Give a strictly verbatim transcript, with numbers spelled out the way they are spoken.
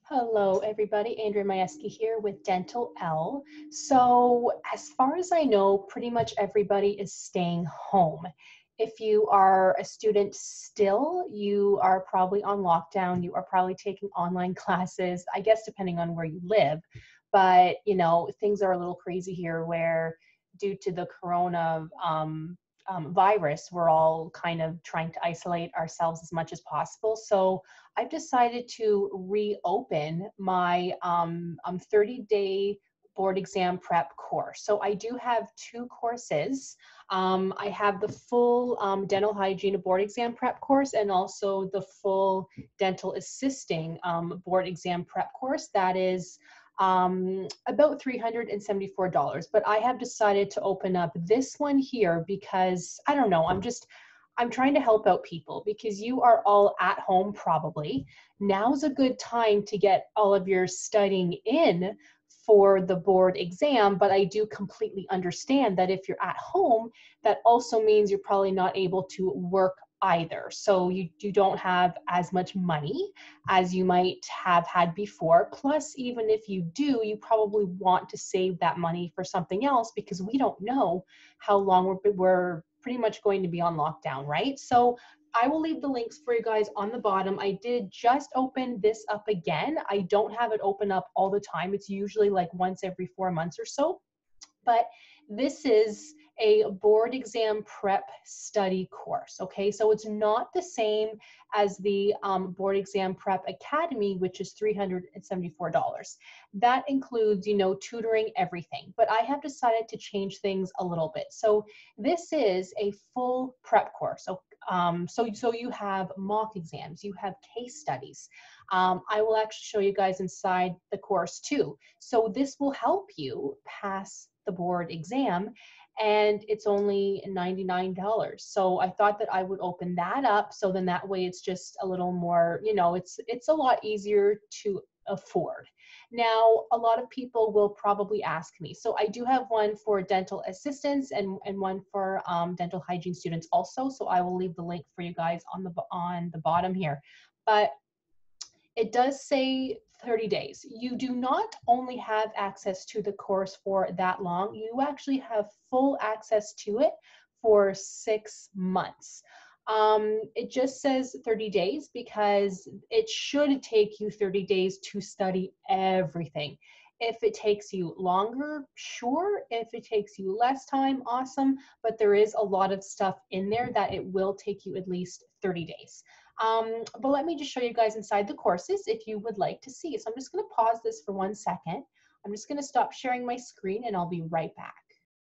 Hello, everybody. Andrea Majewski here with Dental L. So, as far as I know, pretty much everybody is staying home. If you are a student still, you are probably on lockdown. You are probably taking online classes, I guess, depending on where you live. But, you know, things are a little crazy here where, due to the corona um, um, virus, we're all kind of trying to isolate ourselves as much as possible. So, I've decided to reopen my um, um, thirty day board exam prep course. So I do have two courses. Um, I have the full um, dental hygiene board exam prep course and also the full dental assisting um, board exam prep course. That is um, about three hundred seventy-four dollars. But I have decided to open up this one here because I don't know, I'm just I'm trying to help out people because you are all at home probably. Now's a good time to get all of your studying in for the board exam, but I do completely understand that if you're at home, that also means you're probably not able to work either. So you, you don't have as much money as you might have had before. Plus, even if you do, you probably want to save that money for something else because we don't know how long we're, we're pretty much going to be on lockdown, right? So I will leave the links for you guys on the bottom. I did just open this up again. I don't have it open up all the time. It's usually like once every four months or so. But this is a board exam prep study course, okay? So it's not the same as the um, Board Exam Prep Academy, which is three hundred seventy-four dollars. That includes, you know, tutoring, everything. But I have decided to change things a little bit. So this is a full prep course. So, um, so, so you have mock exams, you have case studies. Um, I will actually show you guys inside the course too. So this will help you pass the board exam, and it's only ninety-nine dollars. So I thought that I would open that up, so then that way it's just a little more, you know, it's it's a lot easier to afford. Now, a lot of people will probably ask me. So I do have one for dental assistants and, and one for um, dental hygiene students also. So I will leave the link for you guys on the on the bottom here. But it does say thirty days. You do not only have access to the course for that long, you actually have full access to it for six months. Um, it just says thirty days because it should take you thirty days to study everything. If it takes you longer, sure. If it takes you less time, awesome. But there is a lot of stuff in there that it will take you at least thirty days. Um, but let me just show you guys inside the courses if you would like to see. So I'm just going to pause this for one second. I'm just going to stop sharing my screen and I'll be right back.